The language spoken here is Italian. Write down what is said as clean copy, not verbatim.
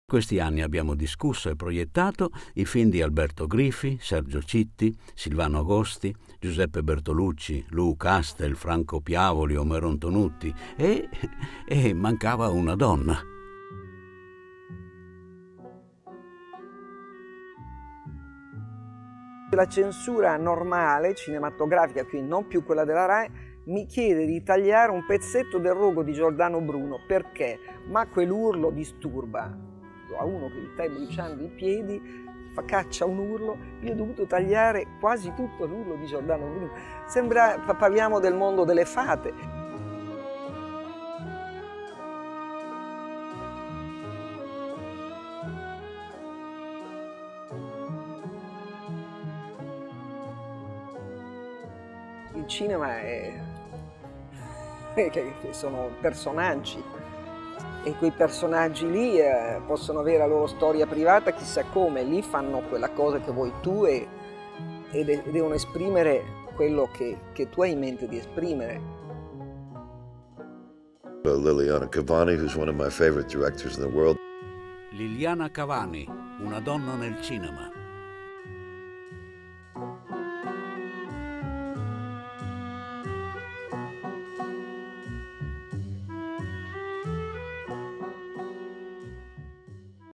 Questi anni abbiamo discusso e proiettato i film di Alberto Griffi, Sergio Citti, Silvano Agosti, Giuseppe Bertolucci, Lou Castel, Franco Piavoli, Omero Antonutti e mancava una donna. La censura normale, cinematografica, quindi non più quella della Rai, mi chiede di tagliare un pezzetto del rogo di Giordano Bruno. Perché? Ma quell'urlo disturba. A uno che gli stai bruciando i piedi, caccia un urlo, io ho dovuto tagliare quasi tutto l'urlo di Giordano Bruno. Sembra, parliamo del mondo delle fate. Il cinema sono personaggi e quei personaggi lì possono avere la loro storia privata, chissà come, lì fanno quella cosa che vuoi tu e devono esprimere quello che tu hai in mente di esprimere. Liliana Cavani, who's one of my favorite directors in the world. Liliana Cavani, una donna nel cinema.